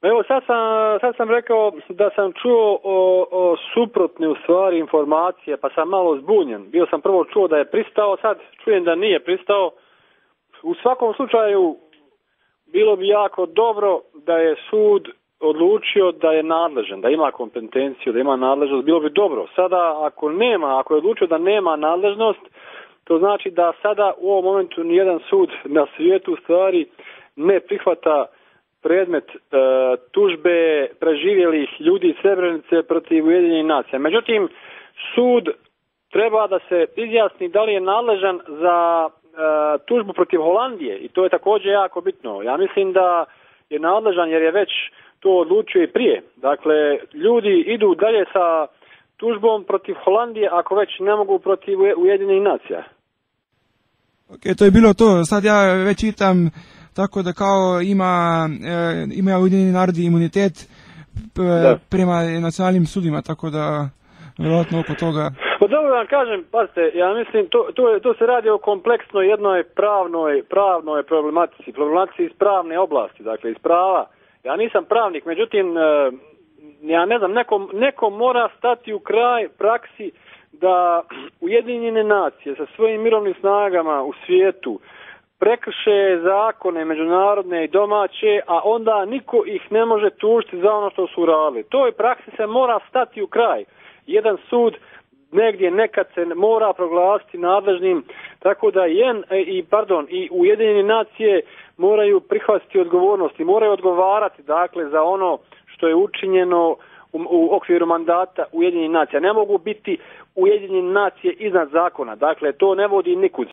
Evo sad sam rekao da sam čuo o suprotne u stvari informacije, pa sam malo zbunjen. Bio sam prvo čuo da je pristao, sad čujem da nije pristao. U svakom slučaju bilo bi jako dobro da je sud odlučio da je nadležan, da ima kompetenciju, da ima nadležnost, bilo bi dobro. Sada ako je odlučio da nema nadležnost, to znači da sada u ovom momentu nijedan sud na svijetu u stvari ne prihvata predmet tužbe preživjelih ljudi iz Srebrenice protiv Ujedinjenih nacija. Međutim, sud treba da se izjasni da li je nadležan za tužbu protiv Holandije i to je također jako bitno. Ja mislim da je nadležan jer je već to odlučio i prije. Dakle, ljudi idu dalje sa tužbom protiv Holandije ako već ne mogu protiv Ujedinjenih nacija. Ok, to je bilo to. Sad ja već čitam tako da kao ima Ujedinjeni narodi imunitet prema nacionalnim sudima, tako da vjerojatno oko toga. Pa dobro vam kažem, pazite, ja mislim to se radi o kompleksnoj jednoj pravnoj problematici iz pravne oblasti, dakle iz prava. Ja nisam pravnik, međutim ja ne znam, neko mora stati u kraj praksi da Ujedinjene nacije sa svojim mirovnim snagama u svijetu prekrše zakone međunarodne i domaće, a onda niko ih ne može tužiti za ono što su uradili. Toj praksi se mora stati u kraj. Jedan sud negdje nekad se mora proglasiti nadležnim, tako da i Ujedinjene nacije moraju prihvatiti odgovornost i moraju odgovarati dakle za ono što je učinjeno u okviru mandata Ujedinjenih nacija. Ne mogu biti Ujedinjene nacije iznad zakona, dakle to ne vodi nikud.